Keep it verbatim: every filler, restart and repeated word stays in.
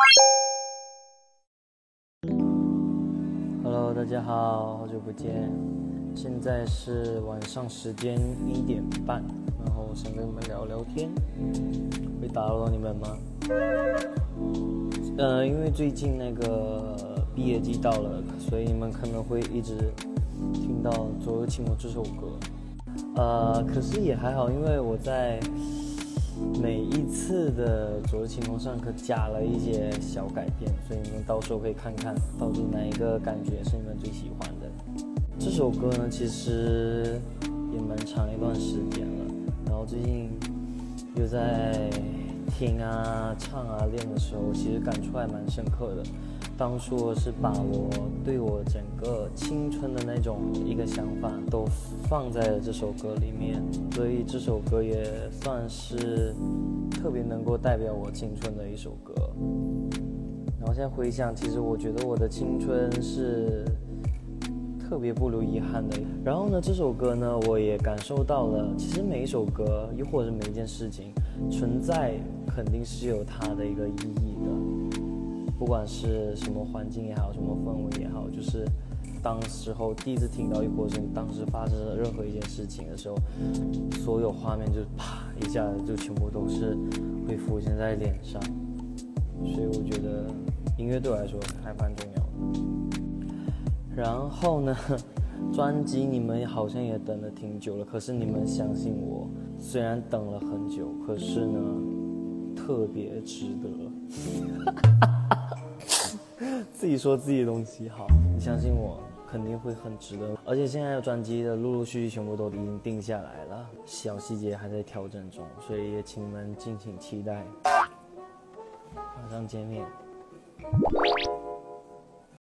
Hello， 大家好，好久不见。现在是晚上时间一点半，然后想跟你们聊聊天，会打扰到你们吗？呃，因为最近那个毕业季到了，所以你们可能会一直听到《左右青龙》这首歌。呃，可是也还好，因为我在每一次的左右青龙上可加了一些小改变，所以你们到时候可以看看到底哪一个感觉是你们最喜欢的。这首歌呢，其实也蛮长一段时间了，然后最近又在听啊、唱啊、练的时候，其实感触还蛮深刻的。当初我是把我对我整个青春的那种一个想法都放在了这首歌里面，所以这首歌也算是特别能够代表我青春的一首歌。然后现在回想，其实我觉得我的青春是特别不留遗憾的。然后呢，这首歌呢，我也感受到了，其实每一首歌，又或者每一件事情，存在肯定是有它的一个意义的。不管是什么环境也好，什么氛围也好，就是当时候第一次听到，又或者你当时发生了任何一件事情的时候，所有画面就啪一下子就全部都是会浮现在脸上。所以我觉得音乐对我来说还蛮重要的。然后呢，专辑你们好像也等了挺久了，可是你们相信我，虽然等了很久，可是呢，特别值得。自己说自己的东西好，你相信我，肯定会很值得。而且现在的专辑的陆陆续续全部都已经定下来了，小细节还在调整中，所以也请你们敬请期待。马上见面。